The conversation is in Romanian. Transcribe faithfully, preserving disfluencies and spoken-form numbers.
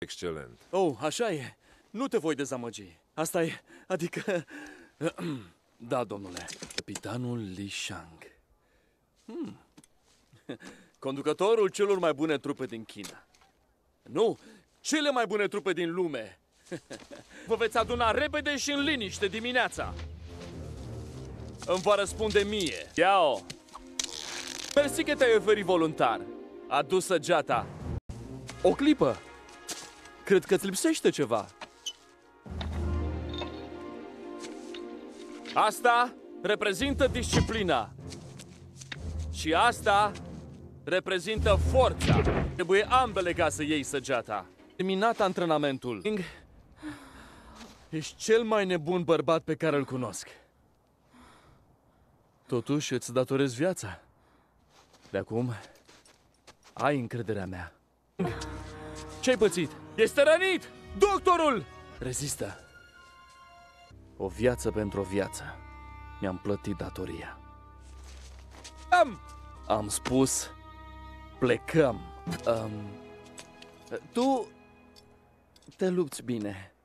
Excelent. Oh, așa e. Nu te voi dezamăgi. Asta e, adică... Da, domnule. Capitanul Li Shang. Hmm. Conducătorul celor mai bune trupe din China. Nu, cele mai bune trupe din lume. Vă veți aduna repede și în liniște dimineața. Îmi va răspunde mie. Ia-o! Mersi că te-ai oferit voluntar. Adu săgeata. O clipă. Cred că îți lipsește ceva. Asta reprezintă disciplina. Și asta reprezintă forța. Trebuie ambele ca să iei săgeata. Terminat antrenamentul. Ești cel mai nebun bărbat pe care îl cunosc. Totuși îți datorez viața. De acum ai încrederea mea. Ce-ai pățit? Este rănit! Doctorul! Rezistă. O viață pentru o viață. Mi-am plătit datoria. Am! Am spus, plecăm. Um, tu te lupți bine.